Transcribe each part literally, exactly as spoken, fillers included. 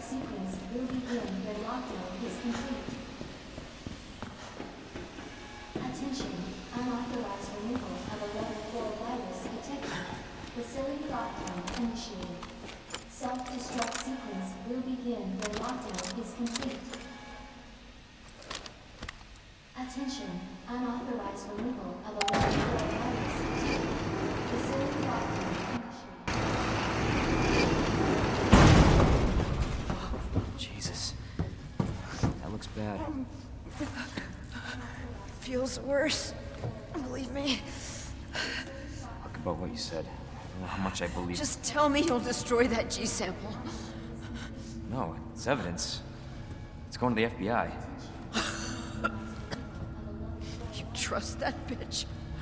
sequence will begin when lockdown is complete. Attention, unauthorized removal of a level four virus detected. Facility lockdown initiated. Self-destruct sequence will begin when lockdown is complete. Attention, unauthorized removal of a level four virus detected. Facility lockdown initiated. Jesus. That looks bad. Feels worse. Believe me. Talk about what you said. I don't know how much I believe. Just tell me you'll destroy that G sample. No, it's evidence. It's going to the F B I. You trust that bitch?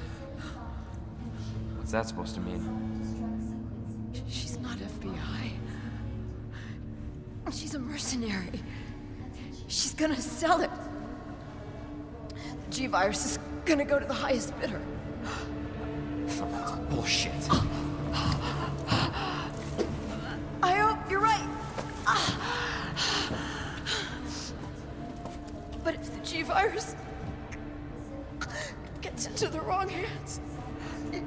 What's that supposed to mean? She's not F B I. She's a mercenary. She's gonna sell it. The G-Virus is gonna go to the highest bidder. That's bullshit. I hope you're right. But if the G-Virus gets into the wrong hands... it-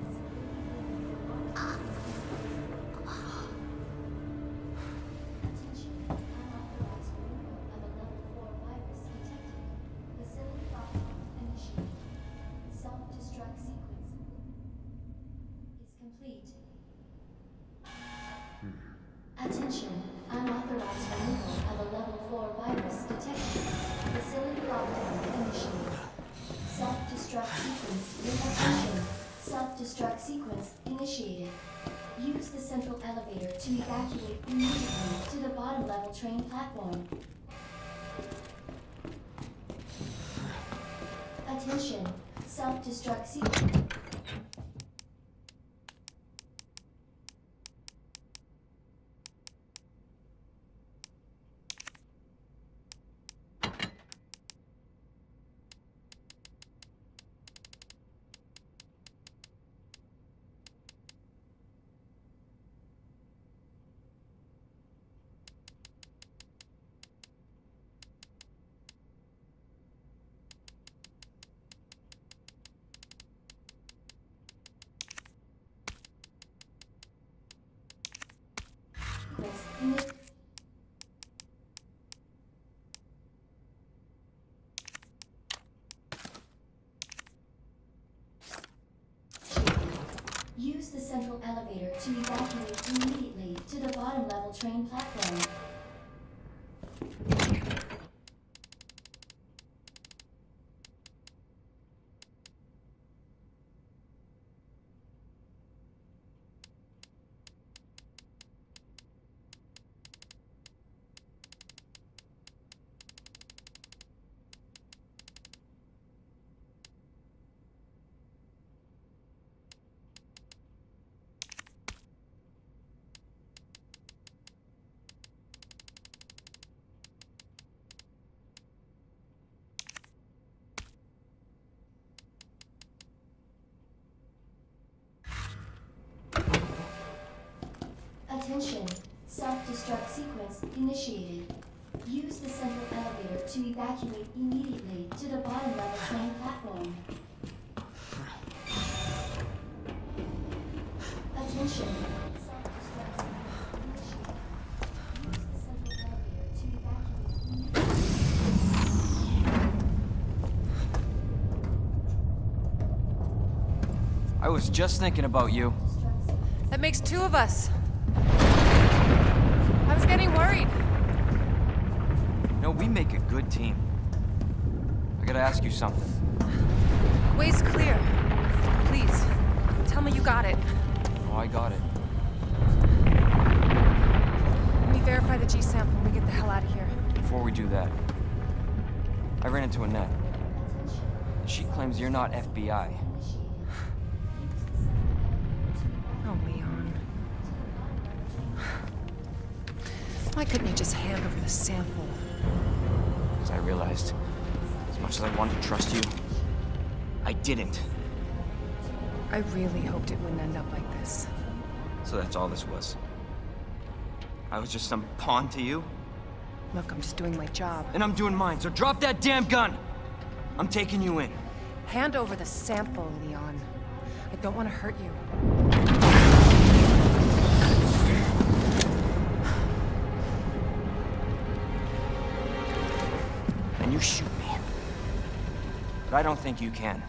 Attention, unauthorized removal of a level four virus detected. Facility lockdown initiated. Self-destruct sequence attention. Self-destruct sequence initiated. Use the central elevator to evacuate immediately to the bottom level train platform. Attention, self-destruct sequence. Use the central elevator to evacuate immediately to the bottom level train platform. Attention, self-destruct sequence initiated. Use the central elevator to evacuate immediately to the bottom level train platform. Attention, self-destruct sequence initiated. Use the central elevator to evacuate immediately. I was just thinking about you. That makes two of us. I was getting worried. No, we make a good team. I gotta ask you something. Way's clear. Please, tell me you got it. Oh, I got it. Let me verify the G sample and we get the hell out of here. Before we do that, I ran into Annette. She claims you're not F B I. Oh, Leon. Why couldn't you just hand over the sample? Because I realized, as much as I wanted to trust you, I didn't. I really hoped it wouldn't end up like this. So that's all this was. I was just some pawn to you? Look, I'm just doing my job. And I'm doing mine, so drop that damn gun! I'm taking you in. Hand over the sample, Leon. I don't want to hurt you. And you shoot me. But I don't think you can.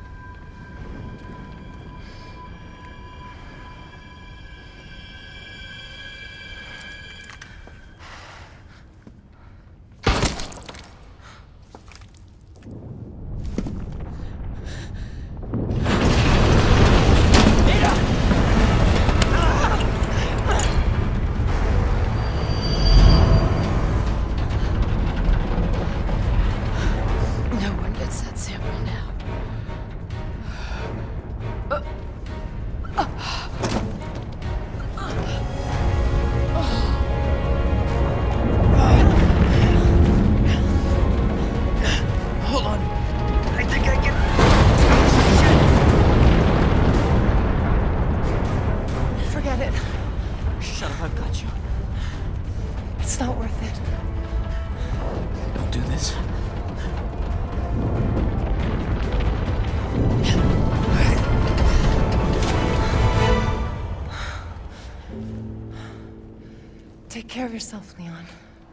Take care of yourself, Leon.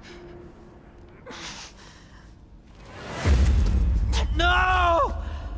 No!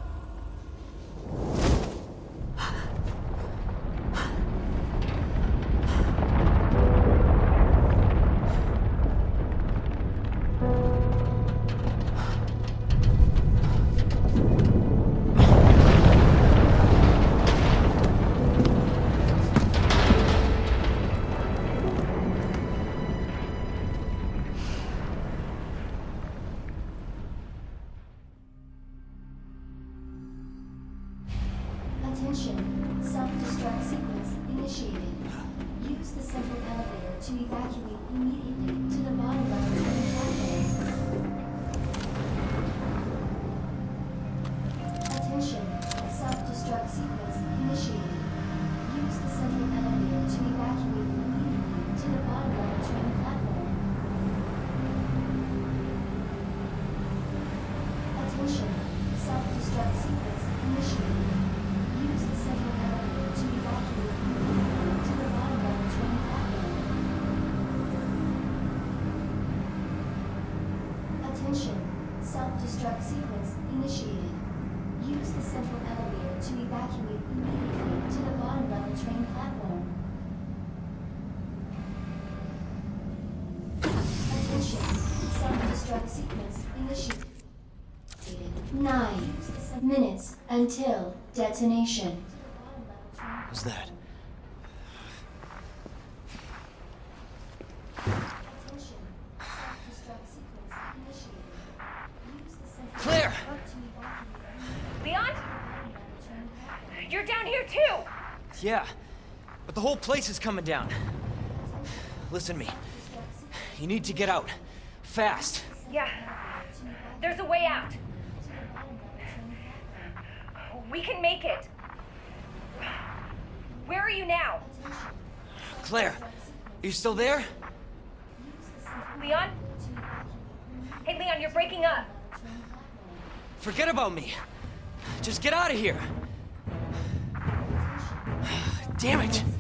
Attention, self-destruct sequence initiated. Use the central elevator to evacuate immediately to the bottom level of the platform. Attention, self-destruct sequence initiated. Use the central elevator to evacuate immediately to the bottom level train platform. Attention, self-destruct sequence initiated. Use the central elevator to evacuate immediately to the bottom level train platform. Attention, self-destruct sequence initiated. Use the central elevator to evacuate immediately to the bottom level train platform. Attention, self-destruct sequence initiated. Nine minutes until detonation. What's that? Attention, self-destruct sequence initiated. Use the central Claire! elevator to evacuate Leon? immediately to the bottom level train platform. You're down here too! Yeah, but the whole place is coming down. Listen to me. You need to get out. Fast. Yeah. There's a way out. We can make it. Where are you now? Claire, are you still there? Leon? Hey, Leon, you're breaking up. Forget about me. Just get out of here. Damn it.